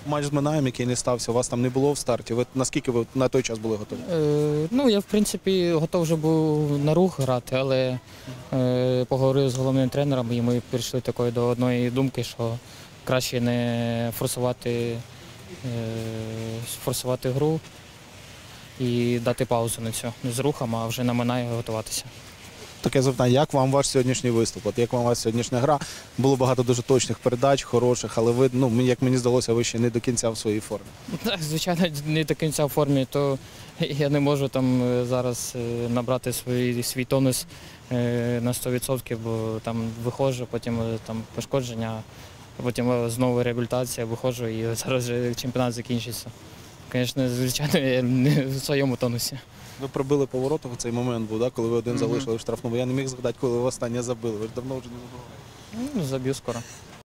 Матч з Минаєм, який не стався, у вас там не було в старті. Наскільки ви на той час були готові? Ну, я, в принципі, готов вже був на рух грати, але поговорив з головним тренером, і ми прийшли до одної думки, що краще не форсувати гру і дати паузу на цю. Не з рухом, а вже на Минає готуватися. Таке запитання, як вам ваш сьогоднішній виступ? Як вам ваша сьогоднішня гра? Було багато дуже точних передач, хороших, але ви, як мені здалося, ви ще не до кінця в своїй формі. Так, звичайно, не до кінця в формі, то я не можу там зараз набрати свій тонус на 100%, бо там виходжу, потім там пошкодження, потім знову реабілітація, виходжу і зараз вже чемпіонат закінчиться. Звісно, звичайно, я не в своєму тонусі. Ви пробили поворотом, цей момент був, коли ви один залишили в штрафному. Я не міг згадати, коли ви останнє забили. Ви ж давно вже не забували. Заб'ю скоро.